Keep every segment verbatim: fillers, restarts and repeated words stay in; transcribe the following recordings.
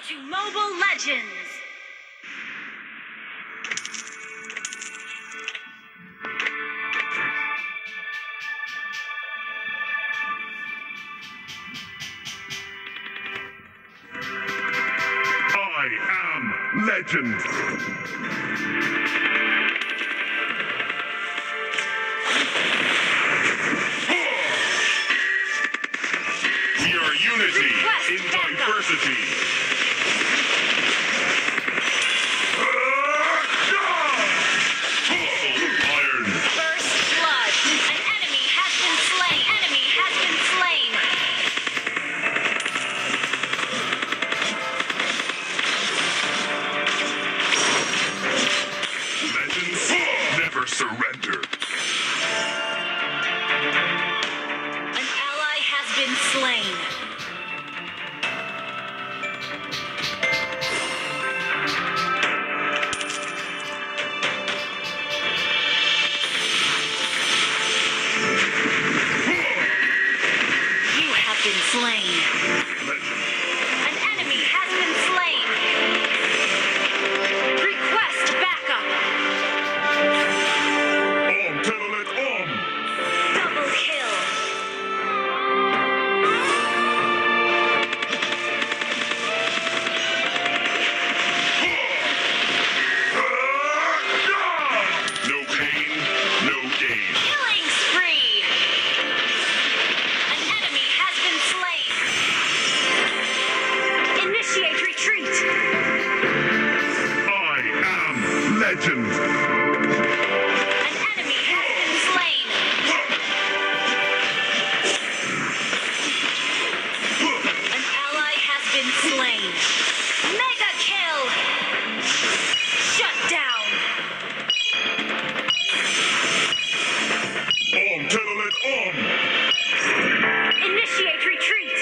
to Mobile Legends! I am Legend! We are unity Request in backup. diversity! Iron! First blood! An enemy has been slain! Enemy has been slain! Legends never surrender! An ally has been slain! You have been slain! Legend! An enemy has been slain! Request backup! Om Telolet Om! Double kill! No pain, no gain. Killing spree! An enemy has been slain! Initiate retreat! I am Legend! An enemy has been slain! An ally has been slain! Mega kill! Shut down! Om Telolet Om! Initiate retreat!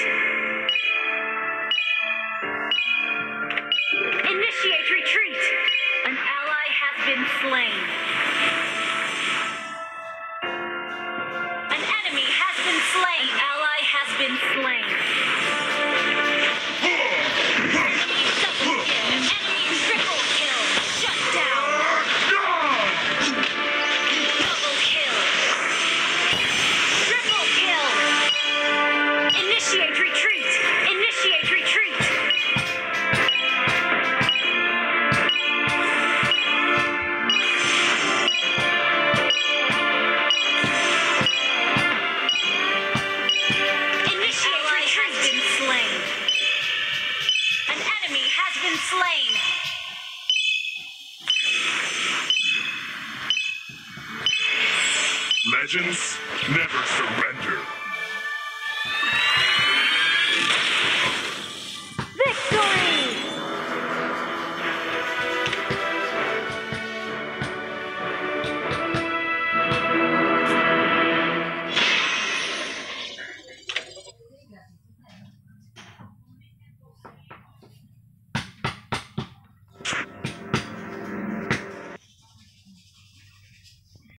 Initiate retreat! An ally has been slain! An enemy has been slain! An ally has been slain! Enemy double kill! Enemy triple kill! Shut down! Double kill! Triple kill! Initiate retreat! Initiate retreat! Initiate retreat! Has been slain! An enemy has been slain! Legends never surrender.